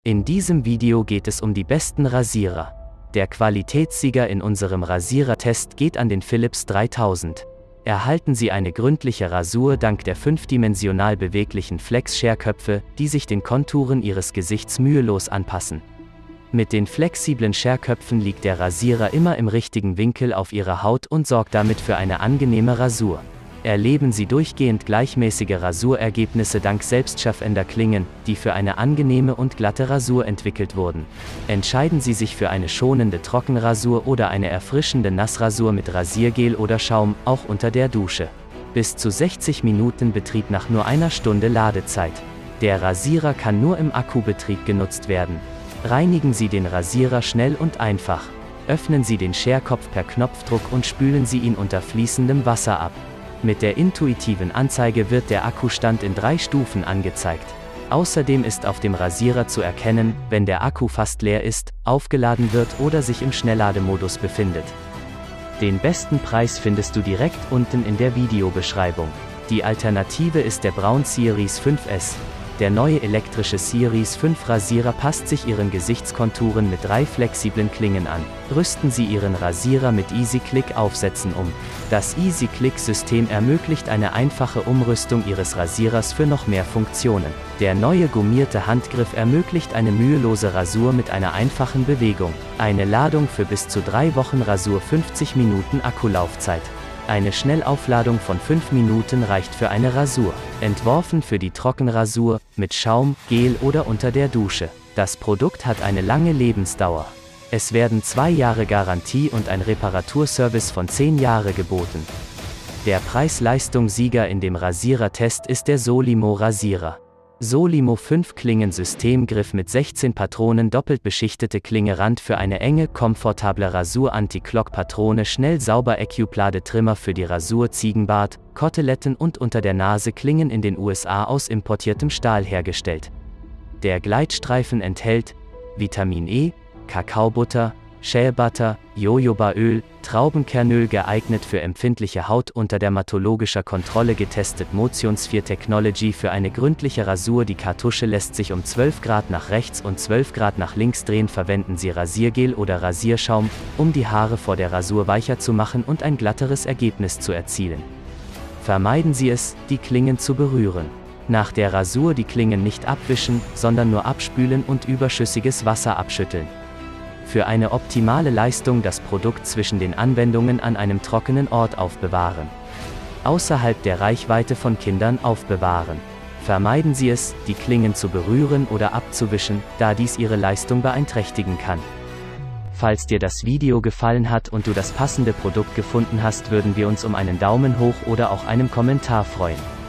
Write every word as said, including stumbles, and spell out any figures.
In diesem Video geht es um die besten Rasierer. Der Qualitätssieger in unserem Rasierertest geht an den Philips dreitausend. Erhalten Sie eine gründliche Rasur dank der fünfdimensional beweglichen Flex-Scherköpfe, die sich den Konturen Ihres Gesichts mühelos anpassen. Mit den flexiblen Scherköpfen liegt der Rasierer immer im richtigen Winkel auf Ihrer Haut und sorgt damit für eine angenehme Rasur. Erleben Sie durchgehend gleichmäßige Rasurergebnisse dank selbstschärfender Klingen, die für eine angenehme und glatte Rasur entwickelt wurden. Entscheiden Sie sich für eine schonende Trockenrasur oder eine erfrischende Nassrasur mit Rasiergel oder Schaum, auch unter der Dusche. Bis zu sechzig Minuten Betrieb nach nur einer Stunde Ladezeit. Der Rasierer kann nur im Akkubetrieb genutzt werden. Reinigen Sie den Rasierer schnell und einfach. Öffnen Sie den Scherkopf per Knopfdruck und spülen Sie ihn unter fließendem Wasser ab. Mit der intuitiven Anzeige wird der Akkustand in drei Stufen angezeigt. Außerdem ist auf dem Rasierer zu erkennen, wenn der Akku fast leer ist, aufgeladen wird oder sich im Schnelllademodus befindet. Den besten Preis findest du direkt unten in der Videobeschreibung. Die Alternative ist der Braun Series fünf S. Der neue elektrische Series fünf Rasierer passt sich Ihren Gesichtskonturen mit drei flexiblen Klingen an. Rüsten Sie Ihren Rasierer mit EasyClick Aufsätzen um. Das EasyClick-System ermöglicht eine einfache Umrüstung Ihres Rasierers für noch mehr Funktionen. Der neue gummierte Handgriff ermöglicht eine mühelose Rasur mit einer einfachen Bewegung. Eine Ladung für bis zu drei Wochen Rasur, fünfzig Minuten Akkulaufzeit. Eine Schnellaufladung von fünf Minuten reicht für eine Rasur. Entworfen für die Trockenrasur, mit Schaum, Gel oder unter der Dusche. Das Produkt hat eine lange Lebensdauer. Es werden zwei Jahre Garantie und ein Reparaturservice von zehn Jahren geboten. Der Preis-Leistung-Sieger in dem Rasierertest ist der Solimo Rasierer. Solimo fünf Klingensystemgriff mit sechzehn Patronen, doppelt beschichtete Klingerand für eine enge, komfortable Rasur, Anti-Clog-Patrone, schnell sauber, EQ-Plade-Trimmer für die Rasur, Ziegenbart, Koteletten und unter der Nase Klingen in den U S A aus importiertem Stahl hergestellt. Der Gleitstreifen enthält Vitamin E, Kakaobutter, Shea Butter, Jojobaöl, Traubenkernöl, geeignet für empfindliche Haut, unter dermatologischer Kontrolle getestet. Motionsphere Technology für eine gründliche Rasur. Die Kartusche lässt sich um zwölf Grad nach rechts und zwölf Grad nach links drehen. Verwenden Sie Rasiergel oder Rasierschaum, um die Haare vor der Rasur weicher zu machen und ein glatteres Ergebnis zu erzielen. Vermeiden Sie es, die Klingen zu berühren. Nach der Rasur die Klingen nicht abwischen, sondern nur abspülen und überschüssiges Wasser abschütteln. Für eine optimale Leistung das Produkt zwischen den Anwendungen an einem trockenen Ort aufbewahren. Außerhalb der Reichweite von Kindern aufbewahren. Vermeiden Sie es, die Klingen zu berühren oder abzuwischen, da dies Ihre Leistung beeinträchtigen kann. Falls dir das Video gefallen hat und du das passende Produkt gefunden hast, würden wir uns um einen Daumen hoch oder auch einen Kommentar freuen.